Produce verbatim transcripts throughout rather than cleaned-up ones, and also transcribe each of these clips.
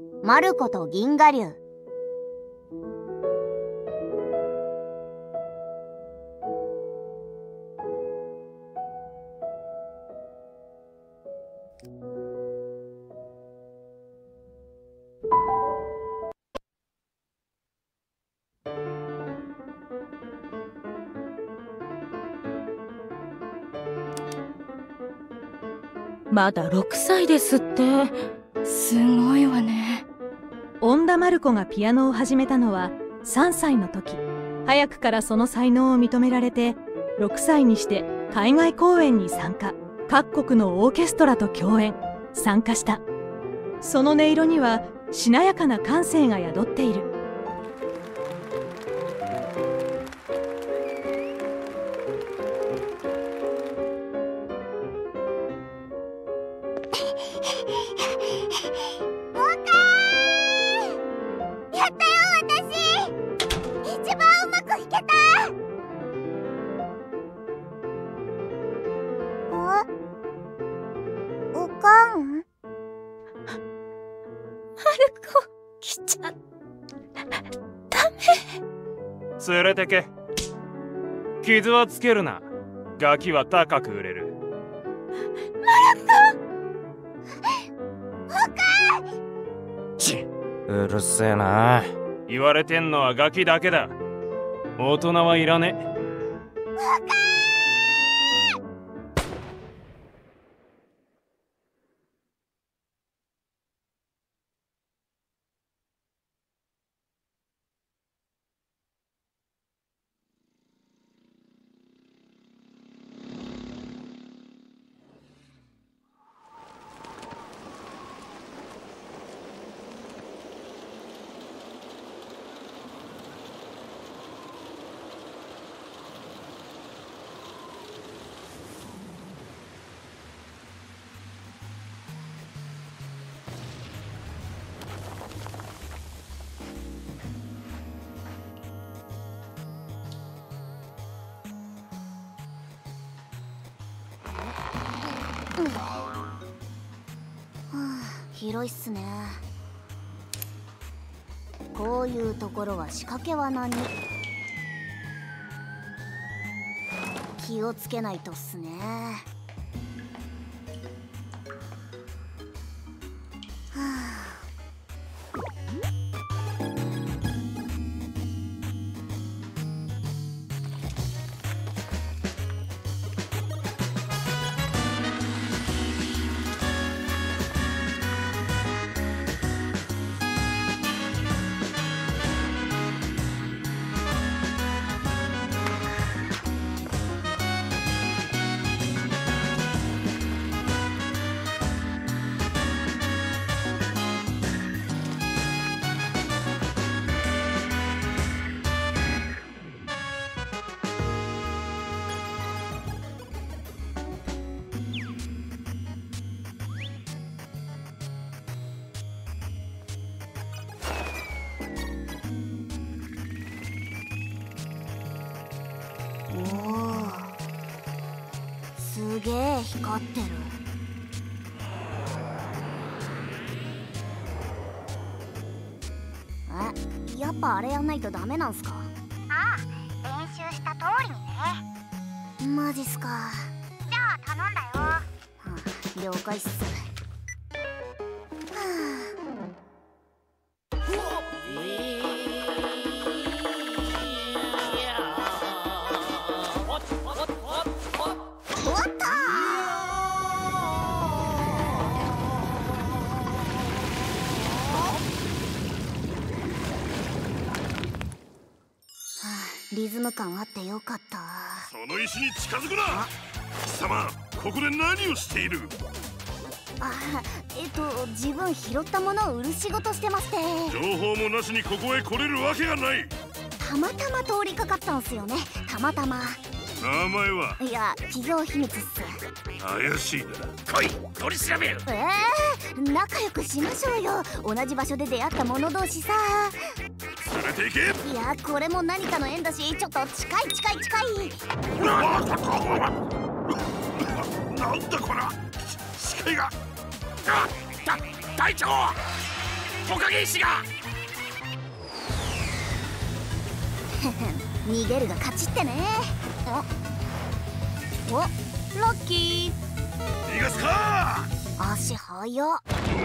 マルコと銀河流。 まだろくさいですって。 すごいわね。 恩田マルコがピアノを始めたのはさんさいの時。早くからその才能を認められて、ろくさいにして海外公演に参加。各国のオーケストラと共演参加した。その音色にはしなやかな感性が宿っている。 連れてけ。傷はつけるな。ガキは高く売れる。 マルコ！おかん！ ちうるせえな。言われてんのはガキだけだ。大人はいらねえ。 おかん！広いっすね。こういうところは仕掛け罠に気をつけないとっすね。はあ、すげえ光ってる。え、やっぱあれやんないとダメなんすか？ ああ、練習した通りにね。 マジっすか。 じゃあ頼んだよ。はあ、了解っす。リズム感あってよかった。 その石に近づくな。貴様、ここで何をしている？ あ、えっと自分拾ったものを売る仕事してまして。 情報もなしにここへ来れるわけがない。 たまたま通りかかったんすよね。たまたま。 名前は？ いや、企業秘密っす。 怪しいな。来い、取り調べる。 ええー、仲良くしましょうよ。同じ場所で出会った者同士さ。 連れて行け。 いや、これも何かの縁だし、ちょっと近い近い近い。 なんだこら、視界が。あ、だ、隊長。 トカゲ石が逃げるが勝ちってね。おおラッキ逃がすか。 ー。足速っ。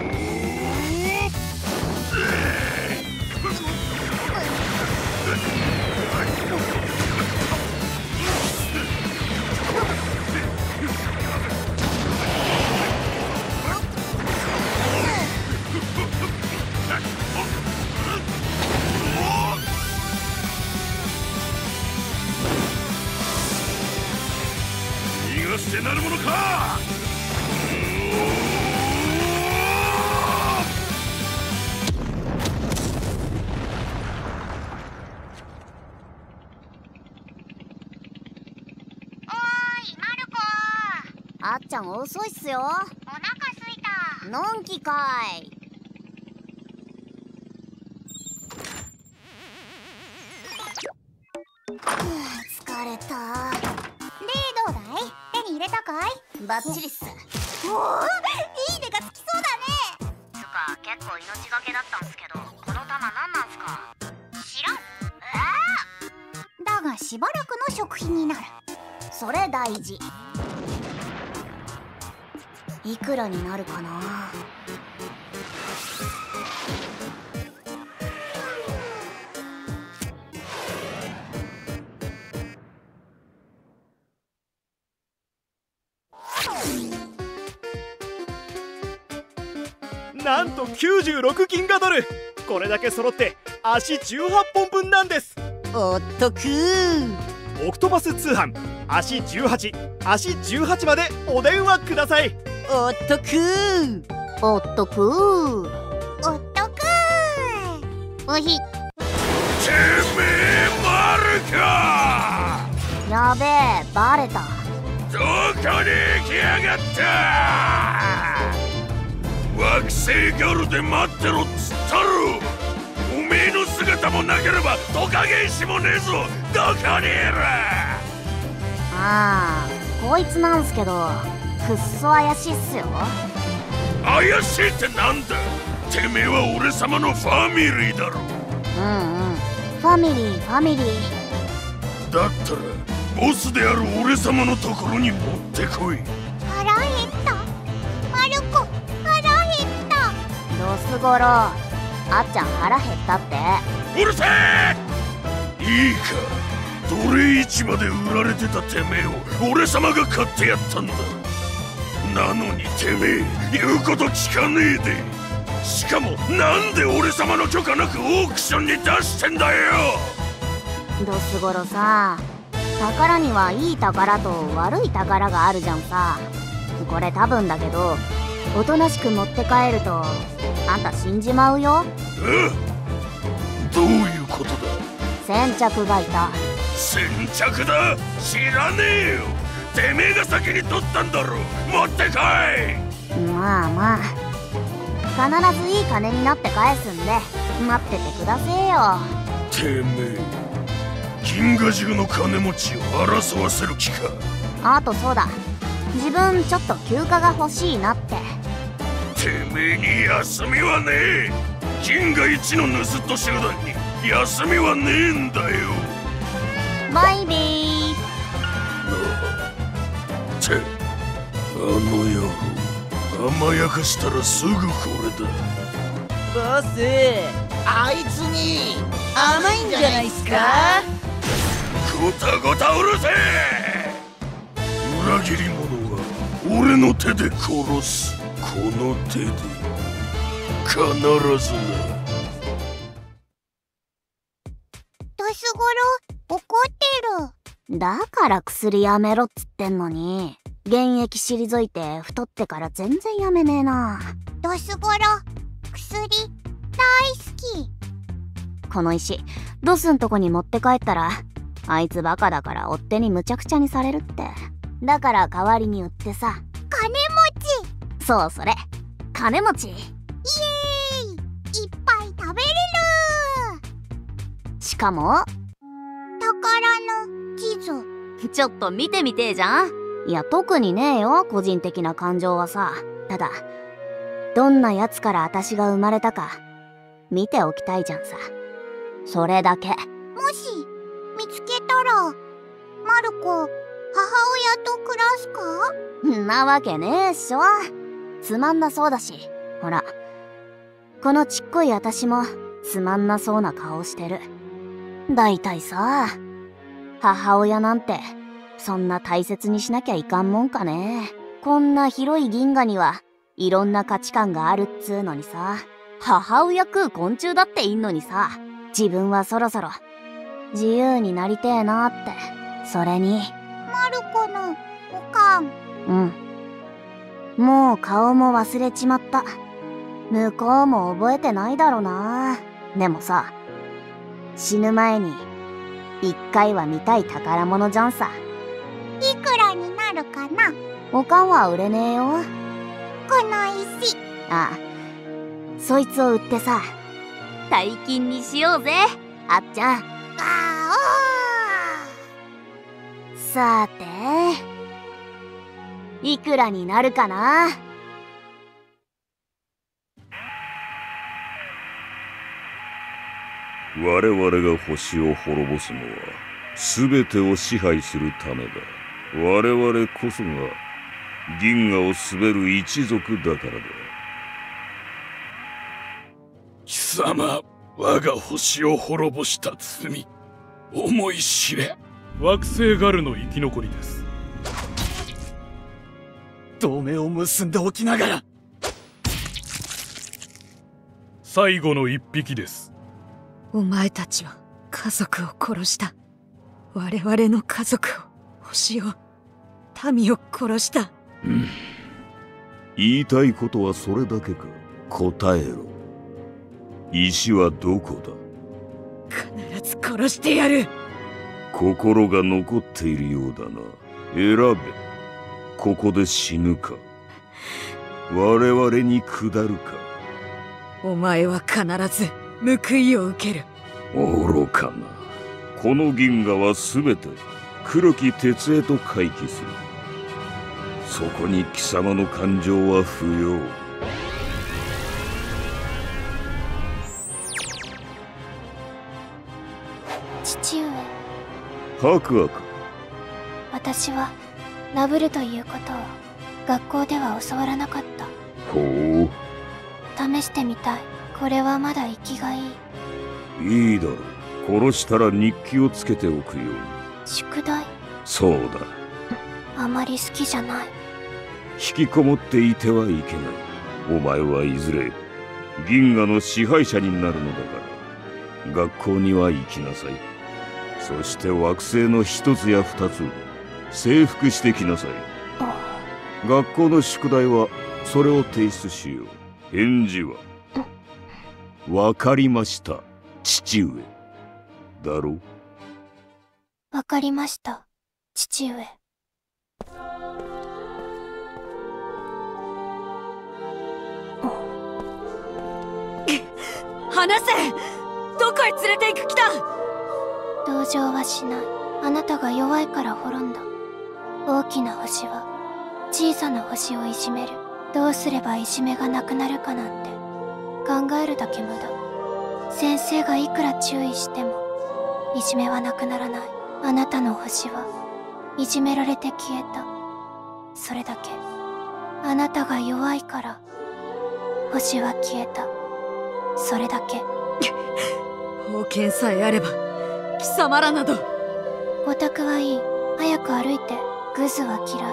逃がしてなるものか。 あっちゃん遅いっすよ。 お腹すいた。 のんきかい。疲れた。 で、どうだい？手に入れたかい？ バッチリっす。 おお、いいねがつきそうだね。 つか結構命がけだったんすけど、この玉なんなんすか？ 知らん。えー、だがしばらくの食費になる。 それ大事。いくらになるかな。 なんときゅうじゅうろく銀河ドル。これだけ揃って足じゅうはっぽんぶんなんです。 おっとくー。 オクトパス通販足じゅうはち足じゅうはちまでお電話ください。 おっとくー。 おっとくー。 おっとくー。 おひ。 てめえマルか。 やべえ、バレた。 どこに行きやがった。惑星ギャルで待ってろっつったろ。おめえの姿もなければトカゲ石もねえぞ。どこにいる。 ああ、こいつなんすけどくっそ怪しいっすよ。 怪しいってなんだ。てめえは俺様のファミリーだろ。 うんうん、ファミリーファミリー。 だったらボスである俺様のところに持ってこい。 腹減った。マルコ、腹減った。 ドスゴロ、あっちゃん腹減ったって。 うるせえ。いいか、奴隷市場で売られてたてめえを俺様が買ってやったんだ。なのにてめえ言うこと聞かねえで、しかもなんで俺様の許可なくオークションに出してんだよ。 ドスゴロさ、宝にはいい宝と悪い宝があるじゃんさ。これ多分だけどおとなしく持って帰るとあんた死んじまうよ。 え？どういうことだ。 先着がいた。 先着だ。知らねえよ。てめえが先に取ったんだろ。持ってこい。 まあまあ、必ずいい金になって返すんで待っててくだせえよ。 てめえ銀河中の金持ちを争わせる気か。 あとそうだ、自分ちょっと休暇が欲しいなって。 てめえに休みはねえ。銀河一の盗人集団に休みはねえんだよ。 バイビー。 ってあの野郎、甘やかしたらすぐこれだ。 ボス、あいつに甘いんじゃないっすか。 ごたごたうるせえ。裏切り者は俺の手で殺す。この手で必ずな。 ドスゴロ、怒ってる。 だから薬やめろっつってんのに、現役退いて太ってから全然やめねえな。 ドスゴロ、薬大好き。 この石ドスんとこに持って帰ったら、あいつバカだから追っ手にむちゃくちゃにされるって。だから代わりに売ってさ。 金持ち。 そう、それ金持ち。イエーイ、いっぱい食べれる。 しかも宝の地図。 ちょっと見てみてえじゃん。いや特にねえよ、個人的な感情はさ。ただどんなやつから私が生まれたか見ておきたいじゃんさ。それだけ。 もし見つけたらマルコ母親と暮らすか？ んなわけねえっしょ。つまんなそうだし。ほらこのちっこいあたしもつまんなそうな顔してる。だいたいさ、母親なんてそんな大切にしなきゃいかんもんかね。こんな広い銀河にはいろんな価値観があるっつうのにさ、母親食う昆虫だっていんのにさ、自分はそろそろ自由になりてえなって。それにマルコのおかん。 うん、もう顔も忘れちまった。向こうも覚えてないだろうな。でもさ、死ぬ前に一回は見たい宝物じゃんさ。 いくらになるかな？ おかんは売れねえよ。 この石。 ああ、そいつを売ってさ、大金にしようぜ、あっちゃん。 あお。さて、いくらになるかな？ 我々が星を滅ぼすのは全てを支配するためだ。我々こそが銀河を滑る一族だからだ。 貴様、我が星を滅ぼした罪、思い知れ。 惑星ガルの生き残りです。 同盟を結んでおきながら最後の一匹です。 お前たちは家族を殺した。我々の家族を、星を、民を殺した。 うん、言いたいことはそれだけか。答えろ。石はどこだ？ 必ず殺してやる。 心が残っているようだな。選べ。ここで死ぬか、我々に下るか。 お前は必ず報いを受ける。 愚かな。この銀河は全て黒き鉄へと回帰する。そこに貴様の感情は不要。 父上。 白亜か。 私はラブルということを学校では教わらなかった。 ほう。 試してみたい。これはまだ生きがいい。 いいだろう。殺したら日記をつけておくように。 宿題？ そうだ。 あまり好きじゃない。 引きこもっていてはいけない。お前はいずれ銀河の支配者になるのだから、学校には行きなさい。そして惑星の一つや二つを征服してきなさい。学校の宿題はそれを提出しよう。返事はわかりました、父上。だろう？ わかりました、父上。 離せ！どこへ連れて行く気だ！ 同情はしない。あなたが弱いから滅んだ。大きな星は小さな星をいじめる。どうすればいじめがなくなるかなんて考えるだけ無駄。先生がいくら注意してもいじめはなくならない。あなたの星はいじめられて消えた。それだけ。あなたが弱いから星は消えた。それだけ。 宝剣さえあれば貴様らなど。 お宅はいい。早く歩いて。グズは嫌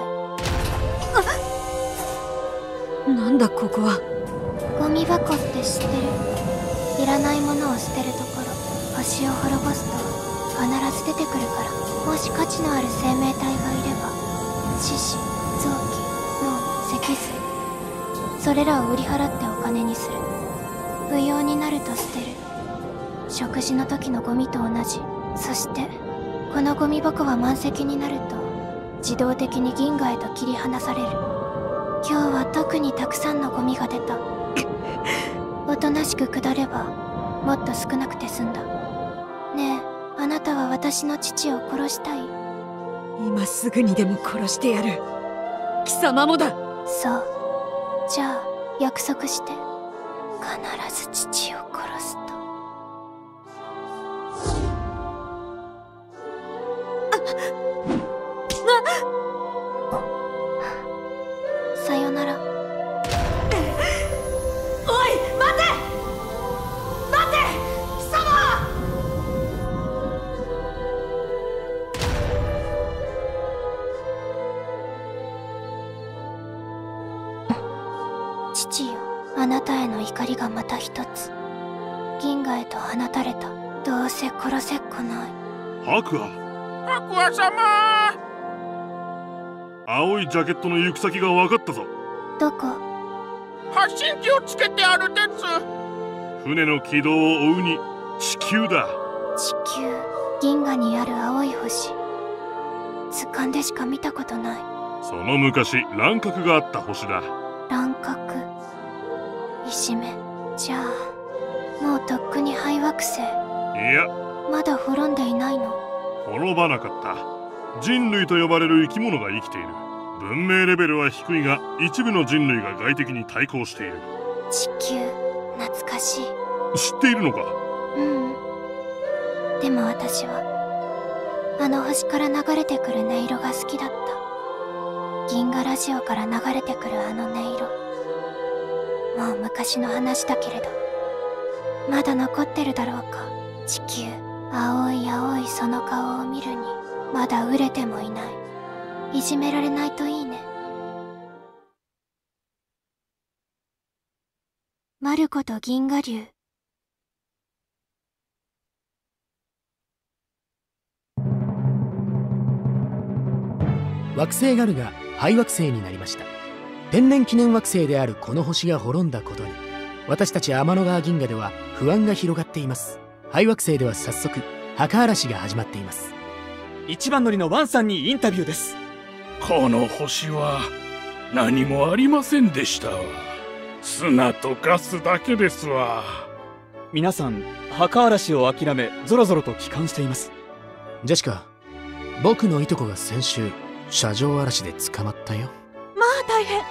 い。なんだここは。 ゴミ箱って知ってる？いらないものを捨てるところ。星を滅ぼすと必ず出てくるから。もし価値のある生命体がいれば、四肢、臓器、脳、脊髄、それらを売り払ってお金にする。不要になると捨てる。食事の時のゴミと同じ。そしてこのゴミ箱は満席になると自動的に銀河へと切り離される。今日は特にたくさんのゴミが出た。おとなしく下ればもっと少なくて済んだ。ねえ、あなたは私の父を殺したい？ 今すぐにでも殺してやる。貴様もだ。 そう。じゃあ約束して。 必ず父を殺すと。さよなら。 おい、待て待て、貴様！ 父よ、あなたへの怒りがまた一つ銀河へと放たれた。どうせ殺せっこない。 白亜白亜様、 青いジャケットの行く先が分かったぞ。 どこ？ 発信機をつけてあるです。 船の軌道を追うに地球だ。 地球、銀河にある青い星。図鑑でしか見たことない。 その昔乱獲があった星だ。 乱獲、いじめ。じゃあもうとっくに廃惑星。 いや、 まだ滅んでいないの？ 滅ばなかった。人類と呼ばれる生き物が生きている。文明レベルは低いが一部の人類が外敵に対抗している。 地球、懐かしい。 知っているのか？ うん。でも私はあの星から流れてくる音色が好きだった。銀河ラジオから流れてくるあの音色。もう昔の話だけれどまだ残ってるだろうか。地球、青い青いその顔を見るにまだ熟れてもいない。いじめられないといいね。マルコと銀河竜。 惑星ガルが廃惑星になりました。天然記念惑星であるこの星が滅んだことに私たち天の川銀河では不安が広がっています。廃惑星では早速墓荒らしが始まっています。 一番乗りのワンさんにインタビューです。 この星は何もありませんでしたわ。砂とガスだけですわ。 皆さん墓荒らしを諦めゾロゾロと帰還しています。 ジェシカ、僕のいとこが先週車上荒らしで捕まったよ。 まあ大変。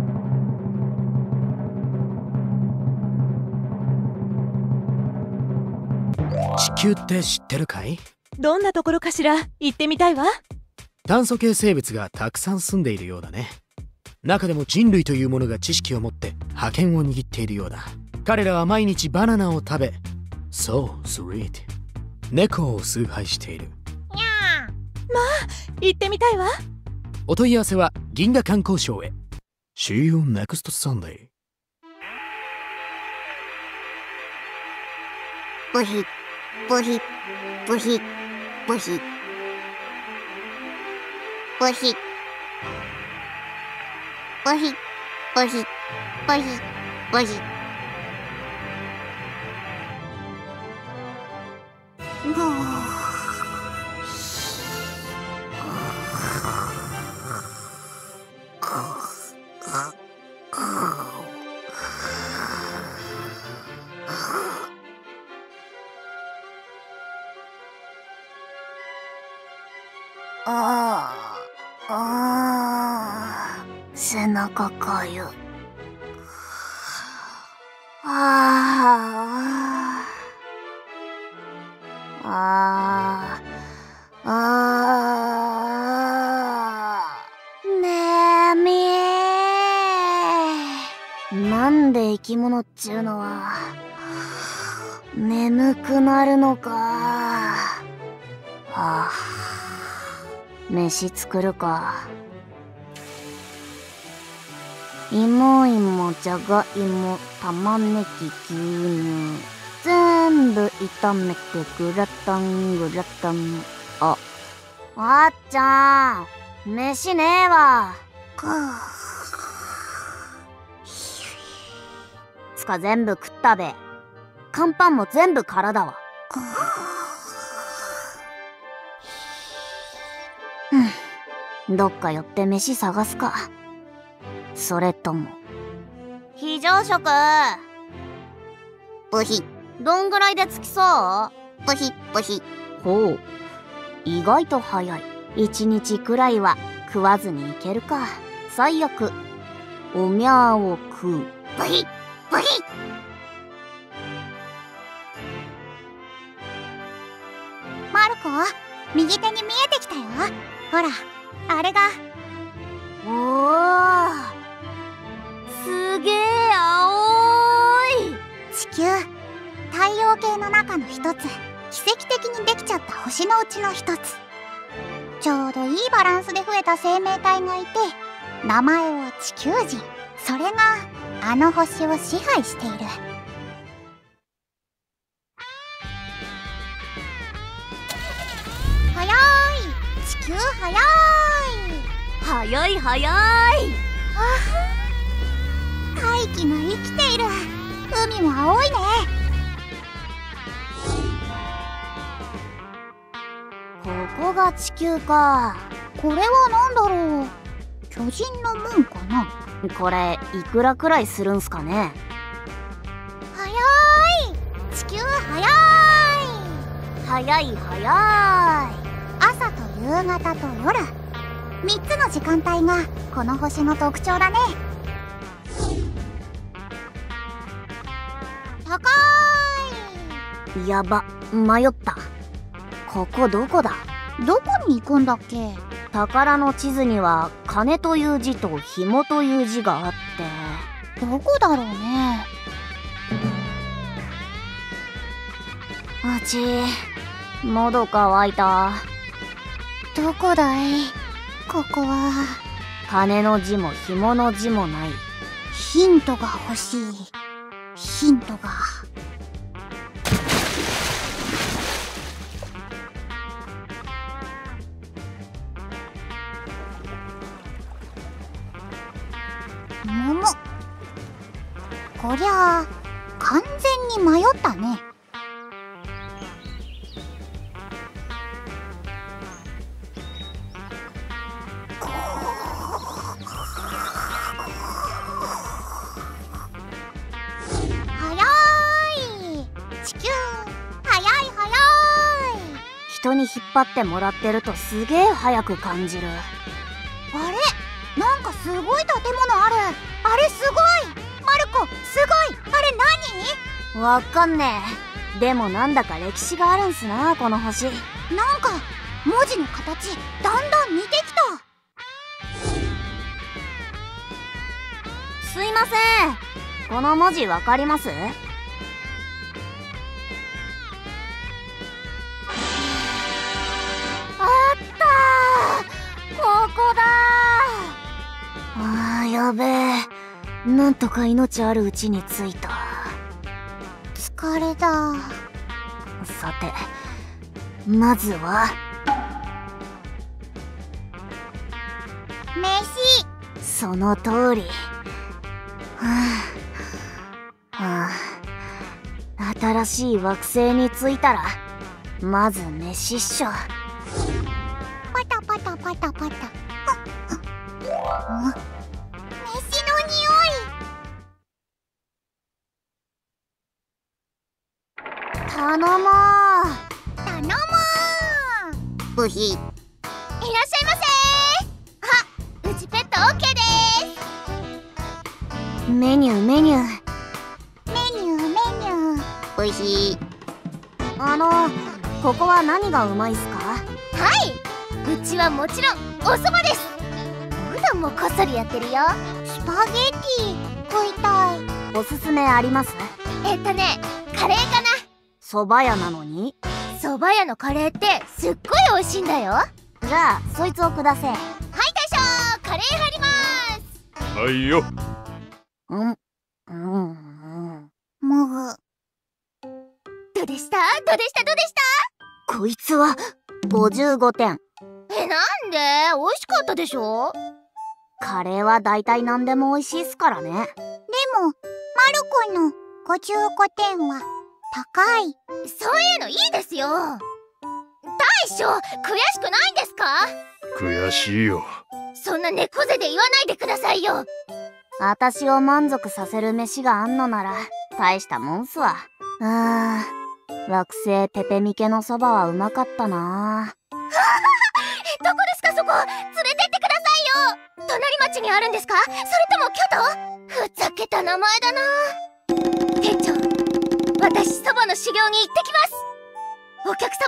地球って知ってるかい？ どんなところかしら。行ってみたいわ。 炭素系生物がたくさん住んでいるようだね。中でも人類というものが知識を持って覇権を握っているようだ。彼らは毎日バナナを食べ、そうスイート、猫を崇拝している。 まあ行ってみたいわ。 お問い合わせは銀河観光省へ。 See you next Sunday。 ブヒブヒブヒブヒブヒブヒブヒブヒブヒ。ああ、ああ、背中かゆ。ああ、ああ、ああ、眠い。なんで生き物っちゅうのは眠くなるのか。ああ、飯作るか。芋芋、じゃがいも、玉ねぎ、牛乳、全部炒めてグラタングラタン。あ、あっちゃん、飯ねえわ。つか全部食ったべ。乾パンも全部空だわ。うん、どっか寄って飯探すか。それとも非常食。ブヒ。どんぐらいで着きそう？ブヒブヒ。ほう、意外と早い。一日くらいは食わずにいけるか。最悪おみゃーを食う。ブヒブヒマルコ、右手に見えてきたよ。ほら、あれが。おー、すげえ青い。地球、太陽系の中の一つ、奇跡的にできちゃった星のうちの一つ。ちょうどいいバランスで増えた生命体がいて、名前は地球人。それがあの星を支配している。早い、地球早い。 早い早い。 あふ、大気が生きている。海も青いね。ここが地球か。これは何だろう。巨人の門かな。 これいくらくらいするんすかね。 早い、地球早い。 早い早い。 朝と夕方と夜、みっつの時間帯がこの星の特徴だね。高い。やば、迷った。ここどこだ。 どこに行くんだっけ。 宝の地図には金という字と紐という字があって、 どこだろうね。 あち、喉乾いた。 どこだい、ここは。 金の字も紐の字もない。 ヒントが欲しい。ヒントが。桃。こりゃあ完全に迷ったね。 人に引っ張ってもらってるとすげえ速く感じる。 あれ、なんかすごい建物ある。あれすごい。マルコ、すごい。あれ何？ わかんねえ。でもなんだか歴史があるんすな、この星。 なんか文字の形だんだん似てきた。 すいません、この文字わかります？ ここだ。 あー、やべえ。なんとか命あるうちに着いた。 疲れた。 さて、まずは飯。 その通り。はあ、はあ、新しい惑星に着いたらまず飯っしょ。 パタパタパタパタ。飯の匂い。 頼もう頼もう。 ブヒ。 いらっしゃいませ。あ、うちペットオッケーでーす。メニューメニューメニューメニュー。 ブヒ。あの、ここは何がうまいっすか？ はい、うちはもちろんお蕎麦です。普段もこっそりやってるよ。スパゲティ食いたい。 おすすめあります？ えっとね、カレーかな。 蕎麦屋なのに？ 蕎麦屋のカレーってすっごい美味しいんだよ。 じゃあそいつをくだせ。はい、 大将、カレー入りまーす。 はいよ。 うんうんうん。 もぐ。 どうでしたどうでしたどうでした？ こいつはごじゅうごてん。 え、なんで？美味しかったでしょ？ カレーは大体何でも美味しいっすからね。でもマルコのごじゅうごてんは高い。 そういうのいいですよ。大将、悔しくないんですか？ 悔しいよ。 そんな猫背で言わないでくださいよ。 私を満足させる飯があんのなら大したもんすわ。あー、惑星ペペミケのそばはうまかったな。 どこですかそこ？連れてってくださいよ。隣町にあるんですか？それとも京都？ふざけた名前だな。店長、私そばの修行に行ってきます。お客様、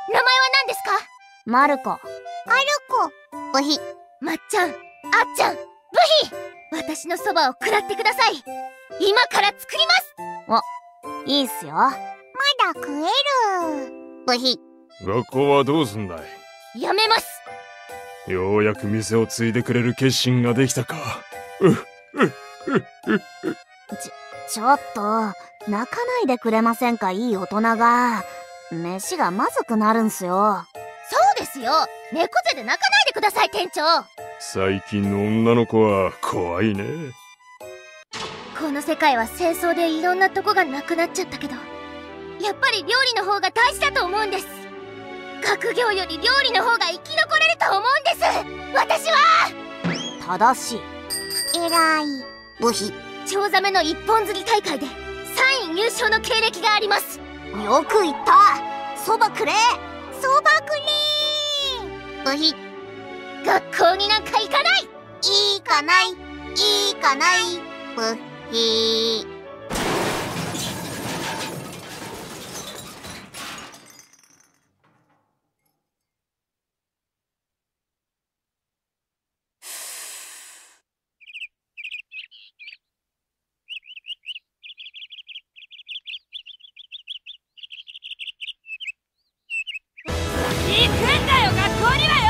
名前は何ですか？ マルコ。 マルコ。 ブヒ。 まっちゃん、あっちゃん、ブヒ。私のそばを食らってください。今から作ります。 お、いいっすよ。まだ食える。ブヒ。 学校はどうすんだい？ やめます。 ようやく店を継いでくれる決心ができたか。うっ、うっ、うっ、うっ。 ち、ちょっと、泣かないでくれませんか、いい大人が。飯がまずくなるんすよ。 そうですよ。猫背で泣かないでください、店長。 最近の女の子は怖いね。 この世界は戦争でいろんなとこがなくなっちゃったけど、やっぱり料理の方が大事だと思うんです。学業より料理の方が生き残れると思うんです。私は正しい。偉い。ブヒ。 チョウザメの一本釣り大会でさんい入賞の経歴があります。 よく言った。そばくれ。そばくれ。ブヒ。 学校になんか行かない。 いいかない。いいかない。ブヒ。 行くんだよ、学校には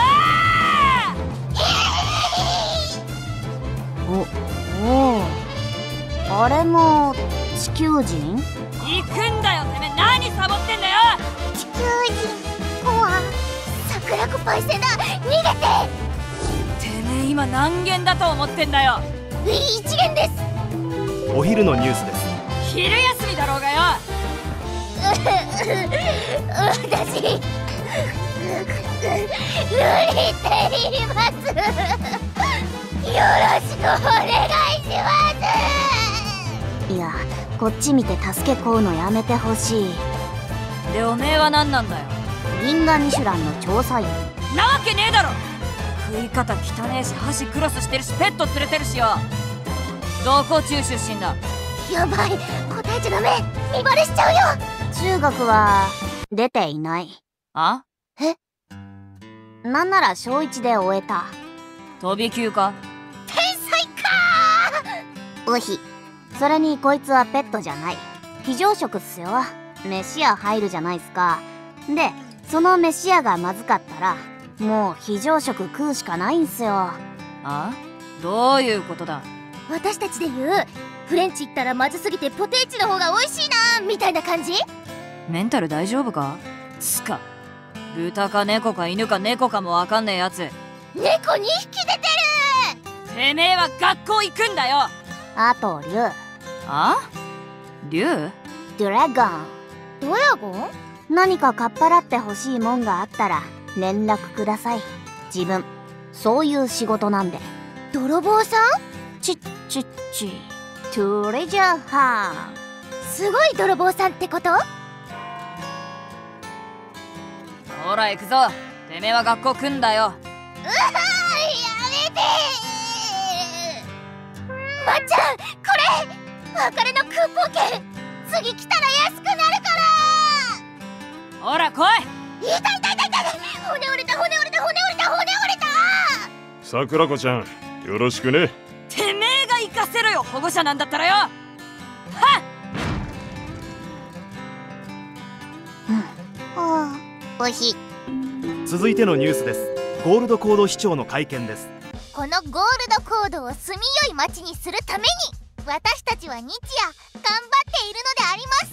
よ。お、おう。あれも地球人？ 行くんだよ、てめえ何サボってんだよ。 地球人。怖。桜子パイセンだ。逃げて。 てめえ今何元だと思ってんだよ。 一元です。 お昼のニュースです。 昼休みだろうがよ。 私無理って言います。よろしくお願いします。 いや、こっち見て助けこうのやめてほしい。 で、おめえは何なんだよ。 銀河ミシュランの調査員。 なわけねえだろ。食い方汚ねえし、箸クロスしてるし、ペット連れてるしよ。どこ中出身だ？ やばい、答えちゃダメ。見バレしちゃうよ。 中学は出ていない。 あ？ え？なんなら小一で終えた。 飛び級か？ 天才かー。ウヒ。それにこいつはペットじゃない。非常食っすよ。飯屋入るじゃないっすか。で、その飯屋がまずかったらもう非常食食うしかないんすよ。 あ？どういうことだ？ 私たちで言うフレンチ行ったらまずすぎてポテチの方が美味しいなみたいな感じ？ メンタル大丈夫か？つか豚か猫か犬か猫かもわかんねえやつ。 猫にひき出てる。てめえは学校行くんだよ。 あと竜。 あ？竜？ ドラゴン。 ドラゴン？ 何かかっぱらってほしいもんがあったら連絡ください。自分そういう仕事なんで。 泥棒さん？ チッチッチトレジャーハン。すごい泥棒さんってこと？ ほら行くぞ。てめえは学校来んだよ。 うわー、やめてー。まっちゃん、これ別れのクーポン券。次来たら安くなるから。 ほら来い。 痛い痛い痛い痛い。骨折れた骨折れた骨折れた骨折れた。 桜子ちゃん、よろしくね。 てめえが行かせろよ、保護者なんだったらよ。はっ。 うん。おいしい。 続いてのニュースです。ゴールドコード市長の会見です。 このゴールドコードを住みよい街にするために私たちは日夜頑張っているのであります。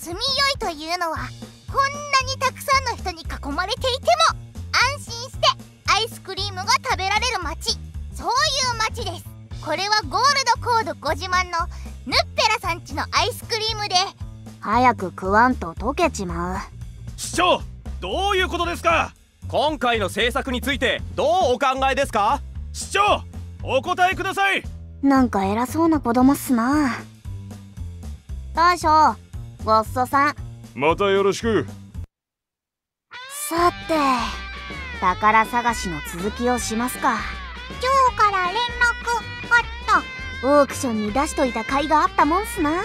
住みよいというのはこんなにたくさんの人に囲まれていても安心してアイスクリームが食べられる街、そういう街です。これはゴールドコードご自慢のヌッペラさんちのアイスクリームで。 早く食わんと溶けちまう。 市長、どういうことですか？今回の政策についてどうお考えですか？市長、お答えください。 なんか偉そうな子供っすな。大将、ごっそさん。 またよろしく。 さて、宝探しの続きをしますか。 今日から連絡あった。 オークションに出しといた甲斐があったもんっすな。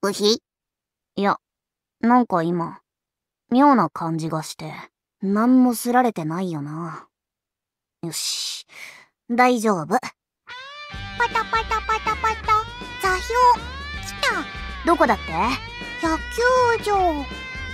うひ。いや、なんか今、妙な感じがして、なんもすられてないよな。よし、大丈夫。 パタパタパタパタ、座標、来た。 どこだって？ 野球場。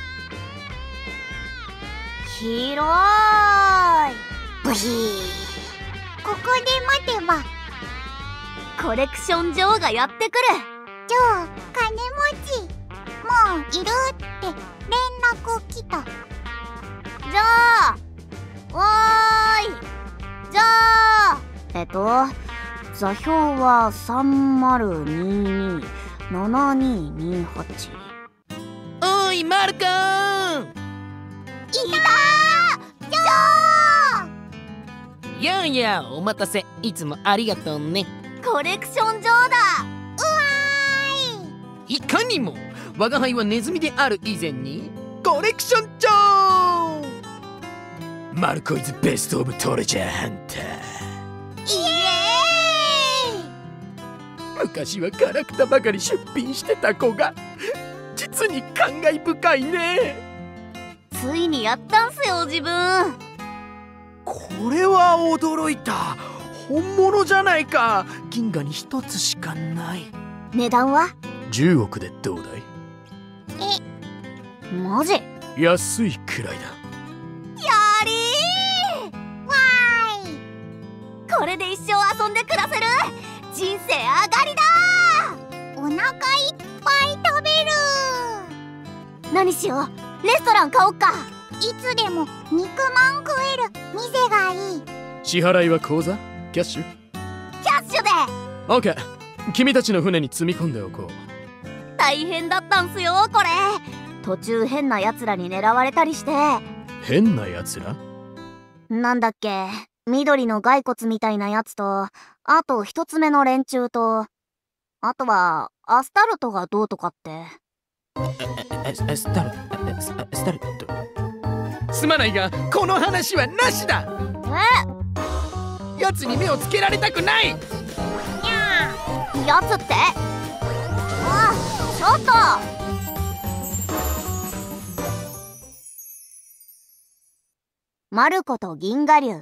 広い。ブヒー。 ここで待てば。 コレクション女王がやってくる。 ジョー、金持ち。もういるって連絡来た。 じゃあ、おーい。じゃあ、えっと、座標はさんまるににななににはち。 おーい、マルコーン。 いたー！ジョー！ やんや、お待たせ。いつもありがとうね。 コレクション女王だ。 うわーい。いかにも、我が輩はネズミである以前にコレクション女王。 マルコイズベストオブトレジャーハンター。 イエーイ。 昔はガラクタばかり出品してた子が実に感慨深いね。 ついにやったんすよ、自分。 これは驚いた。本物じゃないか。銀河に一つしかない。 値段はじゅうおくでどうだい？ え、マジ？ 安いくらいだ。 やりー！わーい！これで一生遊んで暮らせる。人生上がりだー。 お腹いっぱい食べる。 何しよう。レストラン買おっか。 いつでも肉まん食える店がいい。 支払いは口座？キャッシュ？ キャッシュで。 オッケー。君たちの船に積み込んでおこう。 大変だったんすよ、これ。途中変な奴らに狙われたりして。 変な奴ら？ なんだっけ、緑の骸骨みたいなやつと、あと一つ目の連中と、あとはアスタルトがどうとかって。 アスタルト、スタルト。すまないが、この話はなしだ。 え？ 奴に目をつけられたくない。 やつって？あ、ちょっと！マルコと銀河流。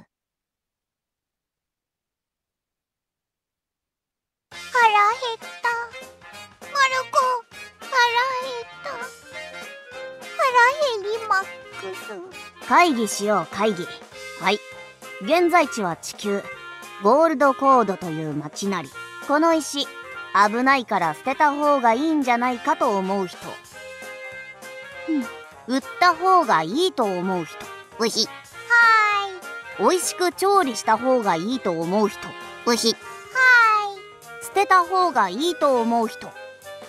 腹減った。マルコ、腹減った。腹減りマックス。 会議しよう、会議。はい。現在地は地球。ゴールドコードという町なり。この石、危ないから捨てた方がいいんじゃないかと思う人。うん。売った方がいいと思う人。 うひ。はーい。美味しく調理した方がいいと思う人。 うひ。はーい。捨てた方がいいと思う人。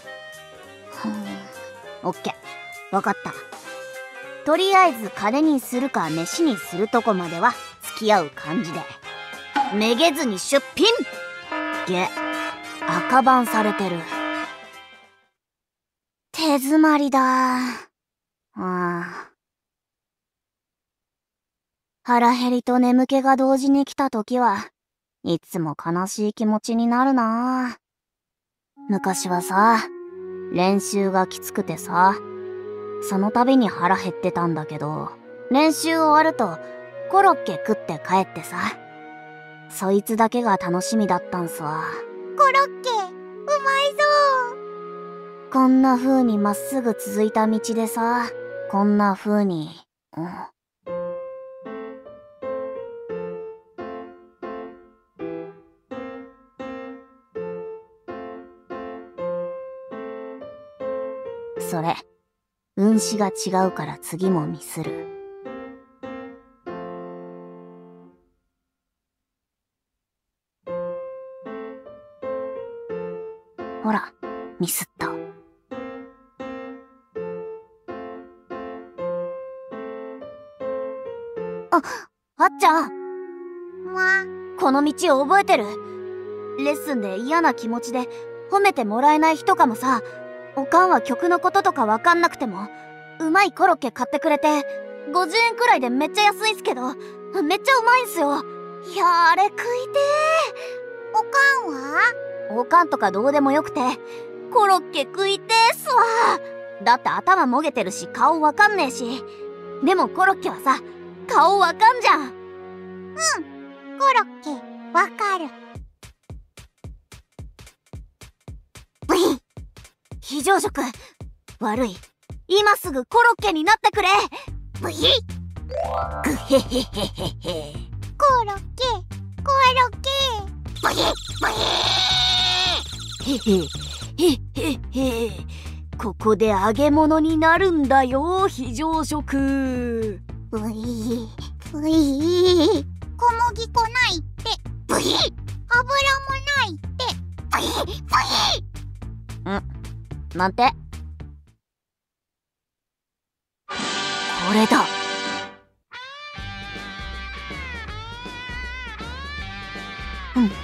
オッケー。わかった。とりあえず金にするか飯にするとこまでは付き合う感じで。めげずに出品！げ、赤番されてる。手詰まりだ。ああ。腹減りと眠気が同時に来た時はいつも悲しい気持ちになるな。昔はさ、練習がきつくてさ、その度に腹減ってたんだけど、練習終わるとコロッケ食って帰ってさ、そいつだけが楽しみだったんすわ。 コロッケ、うまいぞー。こんな風にまっすぐ続いた道でさ、こんな風に、うん。それ、運指が違うから次もミスる。ほら、ミスった。あ、あっちゃん。 ま、 この道覚えてる？レッスンで嫌な気持ちで褒めてもらえない日とかもさ、おかんは曲のこととかわかんなくても、うまいコロッケ買ってくれて、ごじゅうえんくらいでめっちゃ安いんすけど、めっちゃうまいんすよ。いや、あれ食いてー。 おかんは？ おかんとかどうでもよくて、 コロッケ食いてーすわ。だって頭もげてるし顔わかんねえし。でもコロッケはさ、顔わかんじゃん。うん、 コロッケわかる。 ブヒ非常食悪い。今すぐコロッケになってくれ。ブヒグヘヘヘヘヘ。 コロッケコロッケブヒブヒヘヘヘヘヘ。ここで揚げ物になるんだよ、非常食。 ブイブイ小麦粉ないってブヒ油もないってブヒブヒんなんて。これだ。 うんうん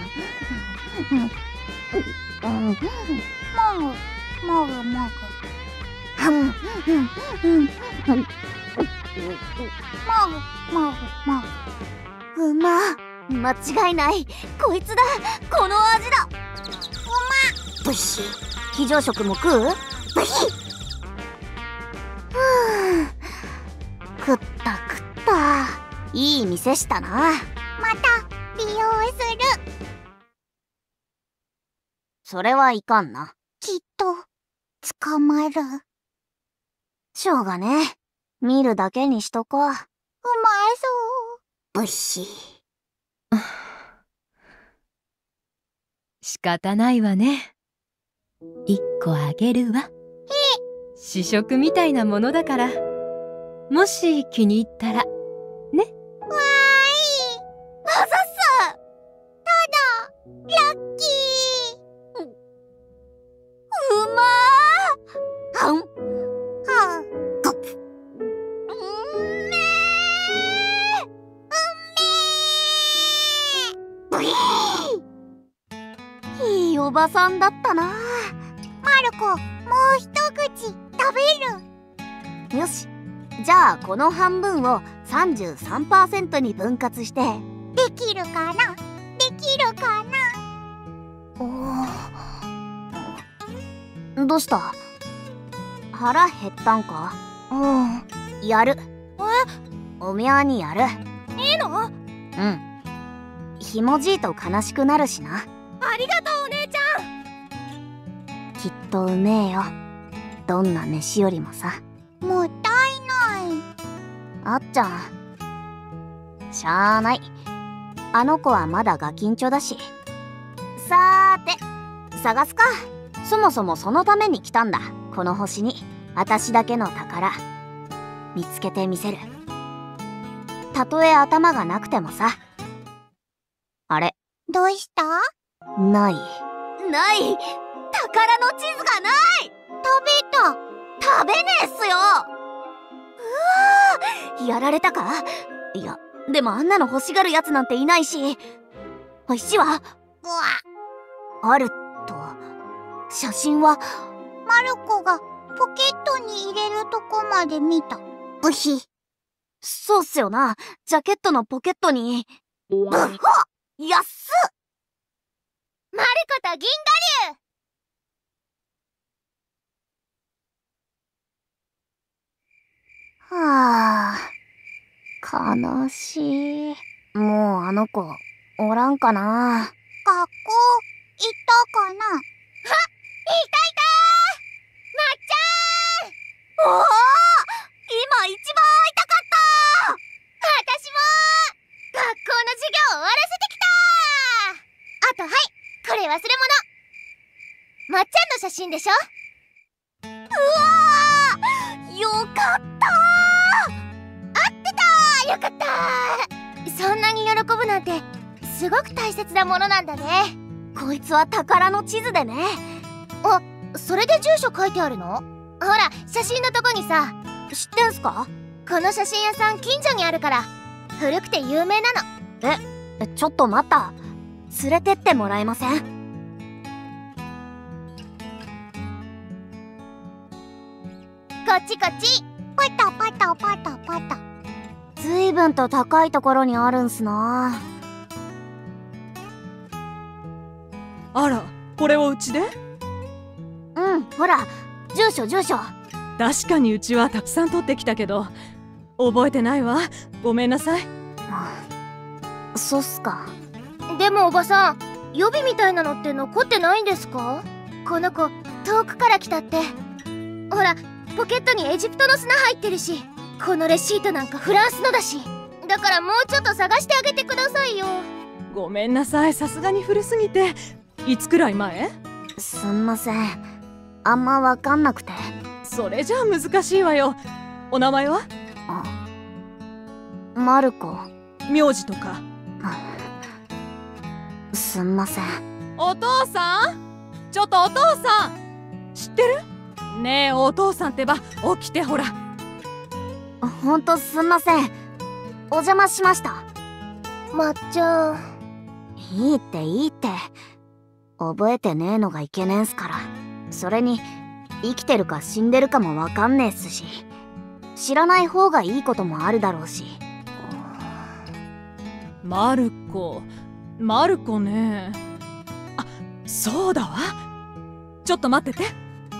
うんうんもぐもぐもぐうんうんうんうんもぐもぐもぐうま間違いない。こいつだ。この味だ。うまブヒ非常食も食う。ブヒふぅ食った食った。いい店したな。 また利用する。 それはいかんな。 きっと捕まる。 しょうがねえ。見るだけにしとこう。うまそうブヒ仕方ないわね。一個あげるわ。試食みたいなものだから、もし気に入ったらね。わーい。 あざっす。 ただラッキー。 うまー。はんはんごっうんめーうんめーブヒー。いいおばさんだったな。 マルコ、もう一口食べる。 よし、じゃあこの半分を さんじゅうさんパーセント に分割して。 できるかなできるかな。 おどうした？腹減ったんか？うん。やる。 え？ おみゃーにやる。 いいの？ うん。ひもじいと悲しくなるしな。 ありがとうお姉ちゃん。 きっとうめえよ。どんな飯よりもさ。 もったいない。 あっちゃん。しゃーない。あの子はまだガキンチョだし。さーて、探すか。そもそもそのために来たんだ。この星に私だけの宝見つけてみせる。たとえ頭がなくてもさ。あれ、 どうした？ ないない。宝の地図がない。 食べた。 食べねえっすよ。うわー、やられたか？いや、でもあんなの欲しがるやつなんていないし。石はあると。写真はマルコがポケットに入れるとこまで見た。 ブヒ。そうっすよな。ジャケットのポケットに。うっほっ安っ。 マルコと銀河流。はあ、悲しい。もうあの子おらんかな。 学校行ったかな。あ、いたいたー。まっちゃん。 おお、今一番会いたかった。 私も学校の授業終わらせてきた。あと、はい、これ忘れ物。まっちゃんの写真でしょ。 うわー、よかったー。合ってたー。よかったー。そんなに喜ぶなんてすごく大切なものなんだね。 こいつは宝の地図でね。 あ、それで住所書いてあるの？ほら、写真のとこにさ。 知ってんすか？ この写真屋さん近所にあるから古くて有名なの。 え、ちょっと待った。連れてってもらえません？ こっちこっち。パタパタパタパタ。 ずいぶんと高いところにあるんすな。 あら、これをうちで？ うん、ほら、住所住所。 確かにうちはたくさん取ってきたけど覚えてないわ。ごめんなさい。 そうっすか。 でもおばさん、予備みたいなのって残ってないんですか？この子遠くから来たって。ほら、ポケットにエジプトの砂入ってるし、このレシートなんかフランスのだし、だからもうちょっと探してあげてくださいよ。 ごめんなさい、さすがに古すぎて。いつくらい前？ すんません、あんまわかんなくて。 それじゃあ難しいわよ。お名前は？ マルコ。 名字とか？ すんません。 お父さん、ちょっとお父さん、知ってる？ねえお父さんってば、起きてほら。 ほんとすんません、お邪魔しました。 まっちゃん。 いいっていいって、覚えてねえのがいけねえんすから。それに生きてるか死んでるかもわかんねえっすし、知らない方がいいこともあるだろうし。 マルコ、マルコね。あ、そうだわ。ちょっと待ってて。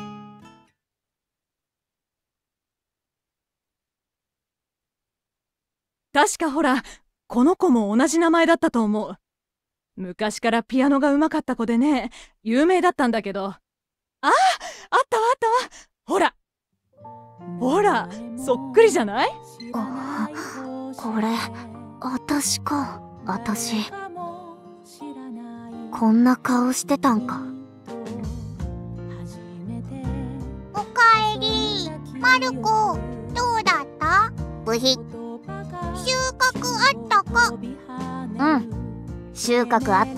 確かほら、この子も同じ名前だったと思う。昔からピアノが上手かった子でね、有名だったんだけど。ああ、あったわあったわ。ほらほら、そっくりじゃない？ あ、これあたしか。あたしこんな顔してたんか。 おかえり、マルコ。どうだった？ブヒ。収穫あったか？ うん、収穫あった。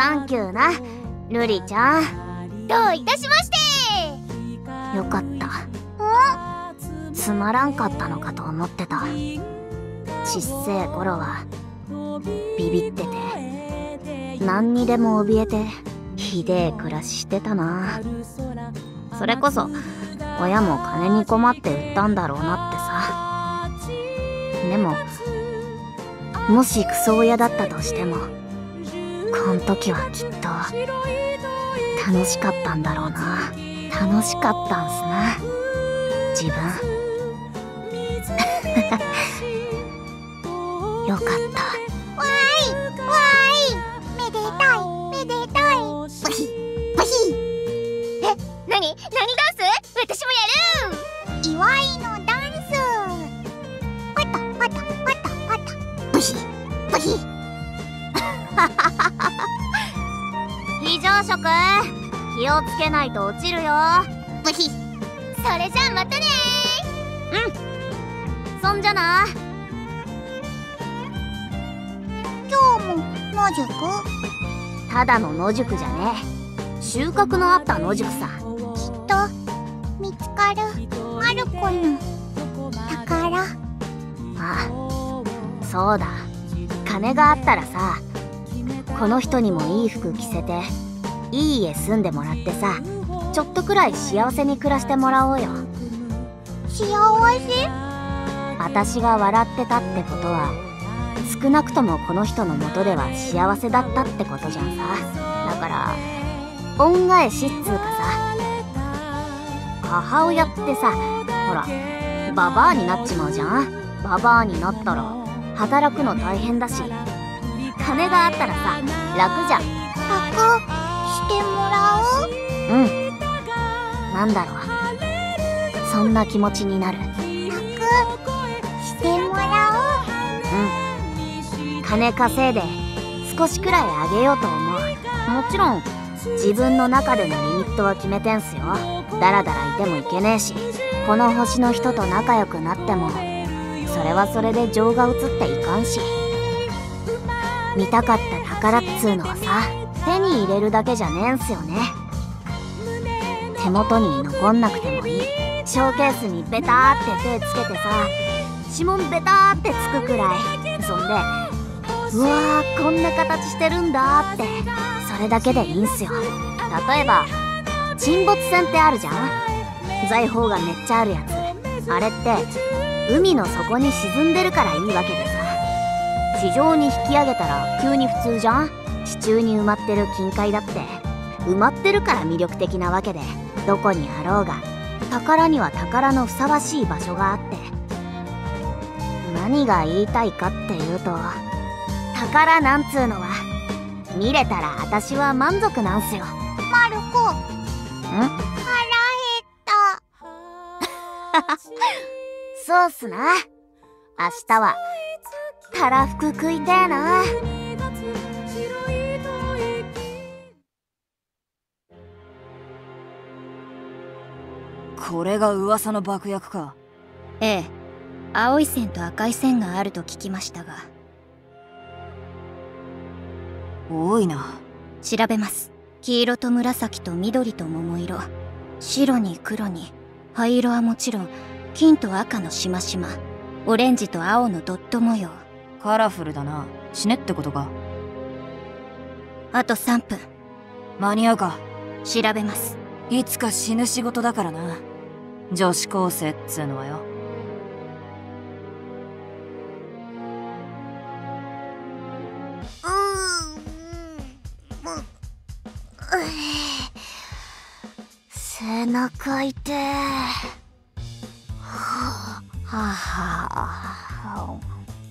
サンキューな、ルリちゃん。 どういたしまして。 よかった。つまらんかったのかと思ってた。ちっせえ頃はビビってて、何にでも怯えてひでえ暮らししてたな。それこそ親も金に困って売ったんだろうなってさ。でももしクソ親だったとしても、こん時はきっと楽しかったんだろうな。楽しかったんすな、自分。よかった。 わーいわーい、めでたいめでたい。ブヒブヒ。 え、なになにダンス？私もやる。 祝いのダンス。パタパタパタパタ。ブヒブヒ。 非常食、気をつけないと落ちるよ。 ブヒ。それじゃあまたねー。うん、そんじゃな。 今日も野宿？ ただの野宿じゃねえ。収穫のあった野宿さ。 きっと見つかるマルコの宝。 ああ、そうだ。金があったらさ、この人にもいい服着せていい家住んでもらってさ、ちょっとくらい幸せに暮らしてもらおうよ。 幸せ？ 私が笑ってたってことは、少なくともこの人の元では幸せだったってことじゃんさ。だから恩返しっつうかさ、母親ってさ、ほらババアになっちまうじゃん。ババアになったら働くの大変だし、金があったらさ楽じゃん。 楽してもらう？ うん、なんだろう、そんな気持ちになる。 楽してもらう？うん、金稼いで少しくらいあげようと思う。もちろん自分の中でのリミットは決めてんすよ。ダラダラいてもいけねえし、この星の人と仲良くなってもそれはそれで情が移っていかんし、見たかった宝っつうのはさ、手に入れるだけじゃねえんすよね。手元に残んなくてもいい。ショーケースにベターって手つけてさ、指紋ベターってつくくらい。そんで、うわーこんな形してるんだーって、それだけでいいんすよ。例えば沈没船ってあるじゃん。財宝がめっちゃあるやつ。あれって海の底に沈んでるからいいわけでさ、地上に引き上げたら急に普通じゃん。地中に埋まってる金塊だって埋まってるから魅力的なわけで、 どこにあろうが宝には宝のふさわしい場所があって、何が言いたいかっていうと、宝なんつうのは見れたら私は満足なんすよ。 マルコ、 ん？ 腹減った。 そうっすな。明日はたらふく食いてえな。 これが噂の爆薬か。 ええ、青い線と赤い線があると聞きましたが。 多いな。 調べます。黄色と紫と緑と桃色、白に黒に、灰色はもちろん金と赤のしましま、オレンジと青のドット模様。 カラフルだな。死ねってことか。 あとさんぷん。 間に合うか。 調べます。 いつか死ぬ仕事だからな。女子高生っつうのはよ。 背中痛え。はあはあ。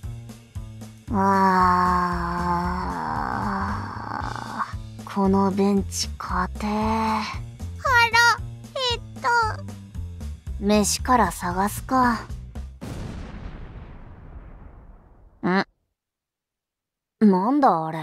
あー、このベンチ硬え。 腹減った。 飯から探すか。ん？なんだあれ。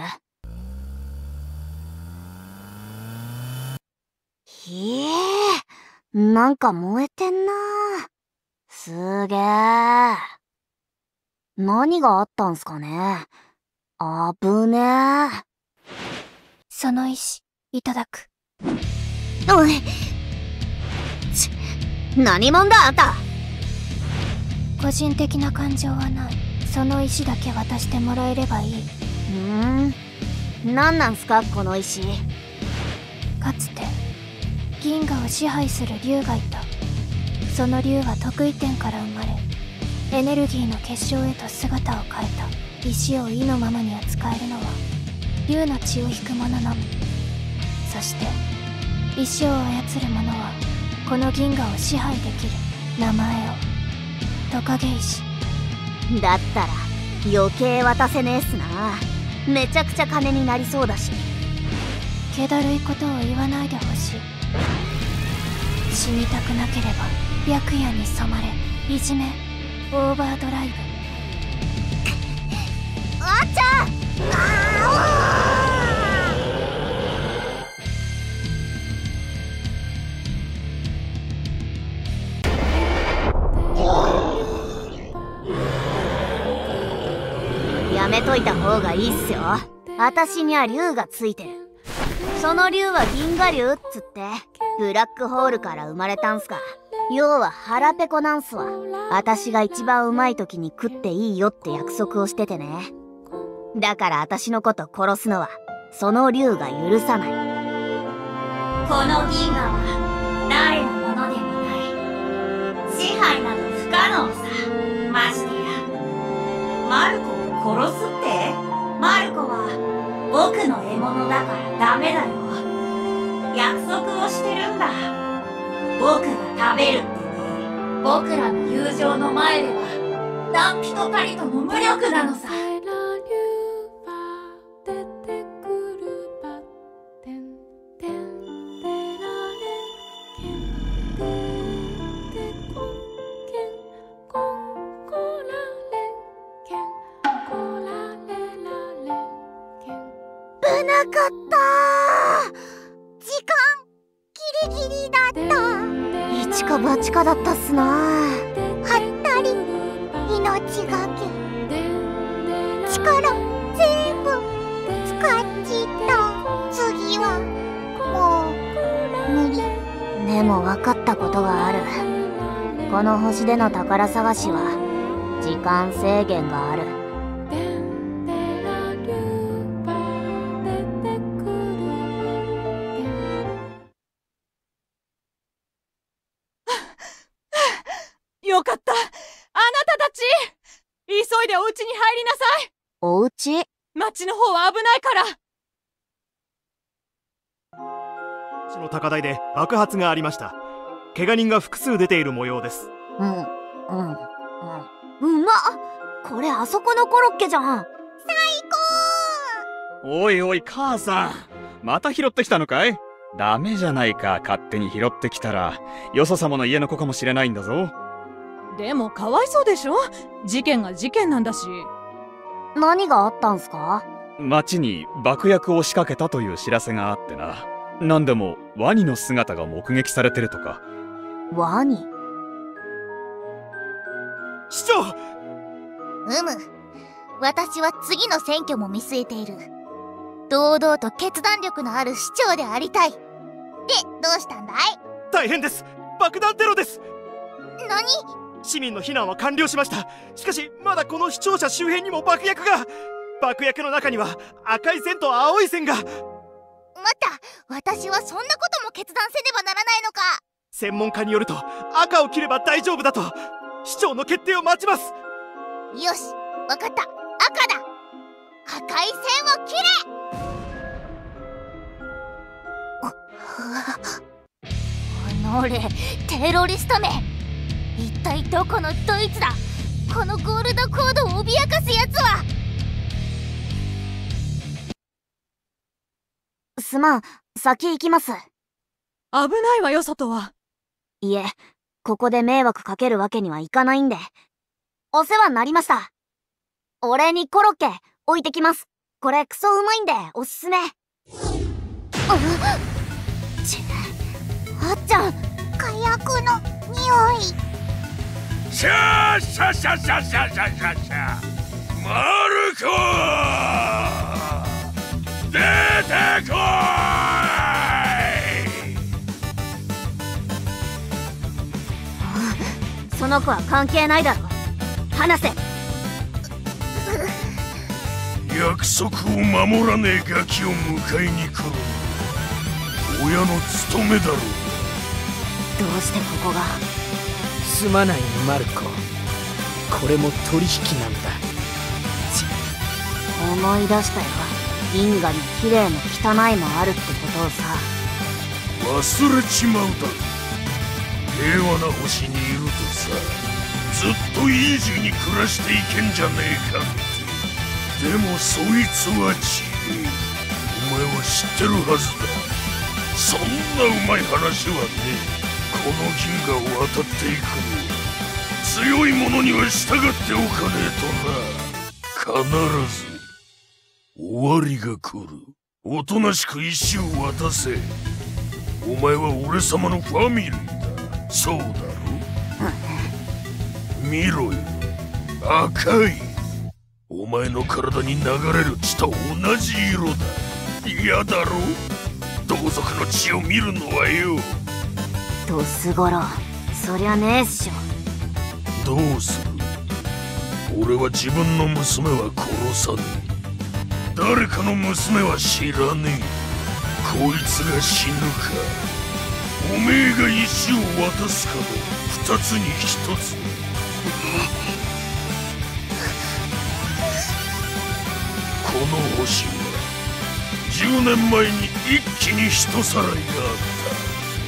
ひえー、なんか燃えてんな。すげえ。何があったんすかね。あぶねえ。 その石いただく。 おい、ち、何者だあんた。 個人的な感情はない。その石だけ渡してもらえればいい。 ふーん、何なんすかこの石。 かつて銀河を支配する竜がいた。その竜は得意点から生まれ、エネルギーの結晶へと姿を変えた。石を意のままに扱えるのは竜の血を引く者のみ。そして石を操る者はこの銀河を支配できる。名前をトカゲ石。 だったら余計渡せねえっすな。めちゃくちゃ金になりそうだし。 気だるいことを言わないでほしい。死にたくなければ白夜に染まれ。いじめオーバードライブ。 あっちゃん、 やめといた方がいいっすよ。私には竜がついてる。その竜は銀河竜っつってブラックホールから生まれたんすか。要は腹ペコなんすわ。私が一番うまい時に食っていいよって約束をしててね。だから私のこと殺すのはその竜が許さない。 この銀河は誰のものでもない。支配など不可能さ。ましてやマルコを殺すって。マルコは僕の獲物だからダメだよ。約束をしてるんだ。僕が食べるってね。僕らの友情の前では何人たりとも無力なのさ。 危なかったー。時間ギリギリだった。一か八かだったっすな。はったり命がけ。力全部使っちった。次はもう無理。でも分かったことがある。この星での宝探しは時間制限がある。 よかった。あなたたち急いでお家に入りなさい。 お家？ 町の方は危ないから。 市の高台で爆発がありました。怪我人が複数出ている模様です。 うんうんうん。うまっ、これあそこのコロッケじゃん。最高。おいおい母さん、また拾ってきたのかい？ダメじゃないか、勝手に拾ってきたらよそ様の家の子かもしれないんだぞ。 でもかわいそうでしょ、事件が事件なんだし。 何があったんすか？ 町に爆薬を仕掛けたという知らせがあってな。何でもワニの姿が目撃されてるとか。 ワニ？ 市長！ うむ、私は次の選挙も見据えている。堂々と決断力のある市長でありたい。で、どうしたんだい？ 大変です。爆弾テロです。 何？ 市民の避難は完了しました。しかしまだこの市庁舎周辺にも爆薬が。爆薬の中には赤い線と青い線が。 また、私はそんなことも決断せねばならないのか。 専門家によると赤を切れば大丈夫だと。市長の決定を待ちます。 よし、わかった。赤だ。赤い線を切れ。おのれ、テロリストめ、一体どこのドイツだ。このゴールドコードを脅かすやつは。 すまん、先行きます。 危ないわよ、外は。 いえ、ここで迷惑かけるわけにはいかないんで。お世話になりました。お礼にコロッケ置いてきます。これクソうまいんでおすすめ。 ちあっちゃん、火薬の匂い。 シャーシャシャシャシャシャシャシャマルコ出てこい。その子は関係ないだろ。話せ。 約束を守らねえガキを迎えに来る親の務めだろう。 どうしてここが。 すまないマルコ、これも取引なんだ。 思い出したよ。銀河に綺麗も汚いもあるってことをさ。 忘れちまうだろ。平和な星にいるとさ、ずっとイージーに暮らしていけんじゃねえかって。でもそいつはちげえ。お前は知ってるはずだ。そんなうまい話はねえ。この銀河を渡っていくには強い者には従っておかねえとな。必ず終わりが来る。おとなしく石を渡せ。お前は俺様のファミリーだ。そうだろ。見ろよ、赤い。お前の体に流れる血と同じ色だ。嫌だろ。同族の血を見るのはよ。 ドスゴロ、そりゃねえっしょ。 どうする。俺は自分の娘は殺さねえ。誰かの娘は知らねえ。こいつが死ぬかおめえが石を渡すかの二つに一つ。この星はじゅうねんまえに一気に人さらいがあった。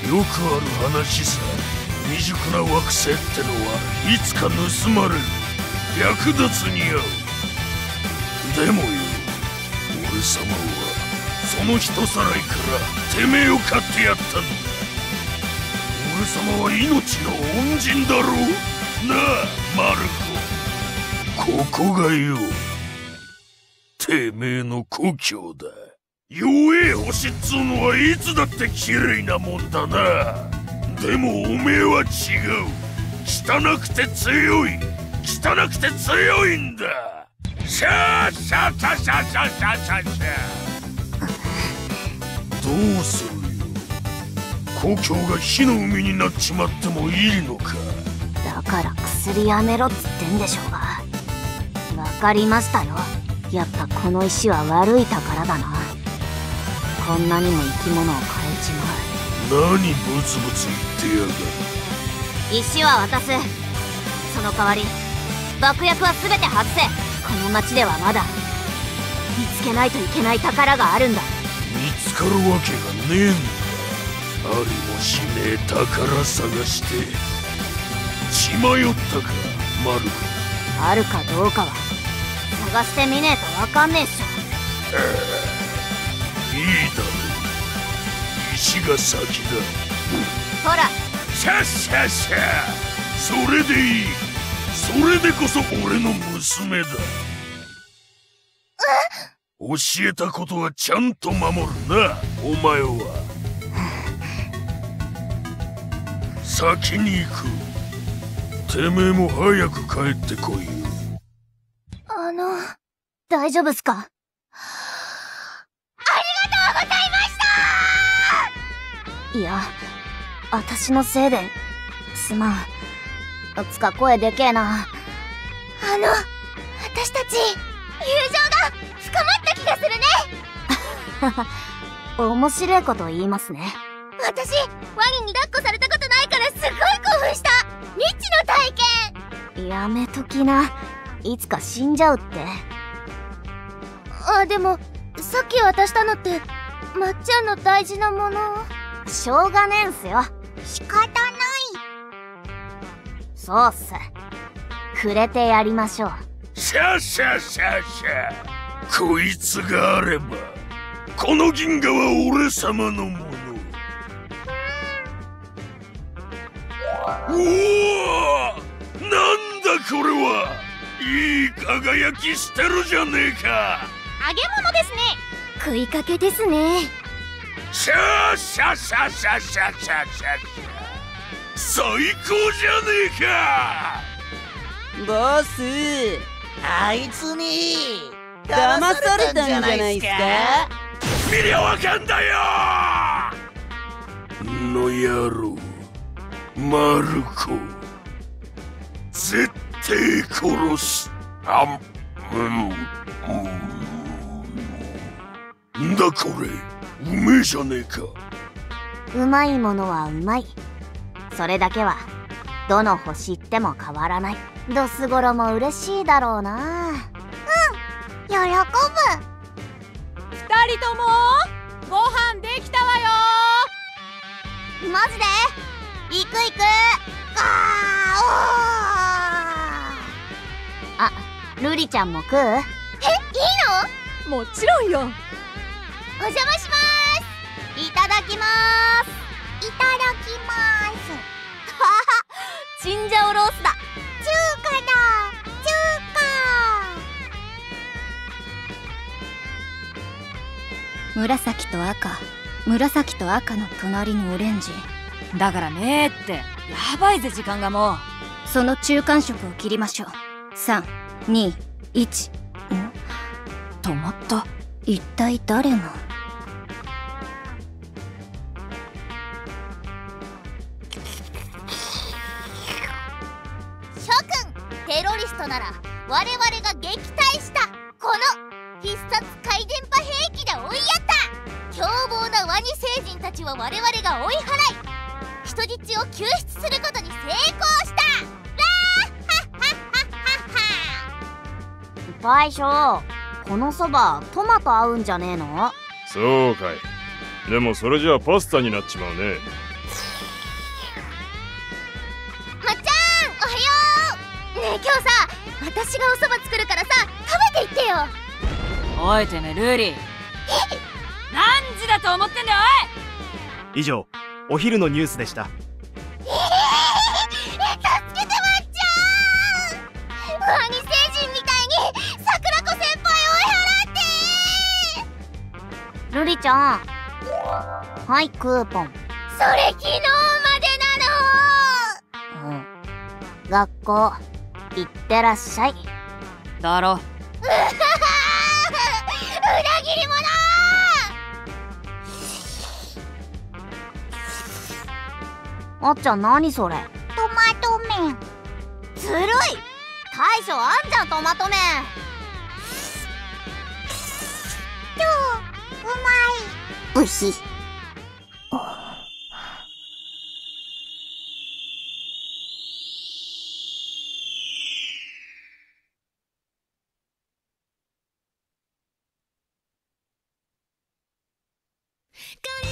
よくある話さ。未熟な惑星ってのはいつか盗まれる。役立つに合う。でもよ、俺様はその人さらいからてめえを買ってやったんだ。俺様は命の恩人だろうなあ、マルコ。ここがよ、てめえの故郷だ。弱え星っつうのはいつだって綺麗なもんだな。でもおめえは違う。汚くて強い。汚くて強いんだ。シャーシャーシャーシャーシャーシャーシャーシャー。どうするよ。故郷が火の海になっちまってもいいのか。 だから薬やめろっつってんでしょうが。わかりましたよ。やっぱこの石は悪い宝だな。こんなにも生き物を変えちまう。 何ブツブツ言ってやがる。 石は渡す。その代わり爆薬は全て外せ。この町ではまだ見つけないといけない宝があるんだ。 見つかるわけがねえんだ。 ありもしねえ宝探して血迷ったか、マルコ。 あるかどうかは探してみねえとわかんねえっしょ。 いいだろう、石が先だ。 ほら、 シャッシャッシャ、それでいい。それでこそ俺の娘だ。教えたことはちゃんと守るな、お前は。先に行く。てめえも早く帰ってこいよ。 あの、大丈夫っすか？ありがとうございました。いや、私のせいですまん。つか声でけえな。 あの、私たち友情が深まった気がするね。 面白いこと言いますね。 私、ワニに抱っこされたことないからすごい興奮した。未知の体験。 やめときな。いつか死んじゃうって。 あ、でもさっき渡したのってまっちゃんの大事なもの。 しょうがねえんすよ。 仕方ない。 そうっす。くれてやりましょう。 シャシャシャシャ、こいつがあればこの銀河は俺様のもの。おお、なんだこれは。いい輝きしてるじゃねえか。 揚げ物ですね。食いかけですね。 シャシャシャシャシャシャシャシャ、最高じゃねえか。 ボス、あいつに騙されたんじゃないっすか。 見りゃわかんだよ。の野郎、マルコ、絶対殺す。あん、うん、うん、んだこれ、うめえじゃねえか。 うまいものはうまい。それだけはどの星行っても変わらない。ドスゴロも嬉しいだろうな。うん、 喜ぶ。 二人ともご飯できたわよ。 マジで？行く行く。あーおー。あ、ルリちゃんも食う？え、いいの？もちろんよ。 お邪魔します。 いただきまーす。 いただきまーす。 はは、チンジャオロースだ。 中華だ。中華。 紫と赤、紫と赤の隣のオレンジ。 だからねーって、やばいぜ時間がもう。 その中間色を切りましょう。さん、に、いち。ん？ 止まった。 一体誰が？ 諸君、テロリストなら我々が撃退したこの必殺怪電波兵器で追いやった。凶暴なワニ星人たちは我々が追い払い、人質を救出することに成功した。 大将、このそばトマト合うんじゃねえの？ そうかい。でもそれじゃあパスタになっちまうね。 まっちゃん、おはよう。ねえ、今日さ、私がおそば作るからさ、食べていってよ。 おいてめえルーリー、何時だと思ってんだよ。 以上、お昼のニュースでした。 えー、助けてまっちゃん。ワニ星人みたいに桜子先輩ルリちゃん、はい、クーポン。 それ昨日までなの。 うん、学校行ってらっしゃい。 だろ。 う裏切り者。 あっちゃん、何それ？ トマト麺。 ずるい。大将あんじゃん、トマト麺。 超うまい。 おいしい。 これ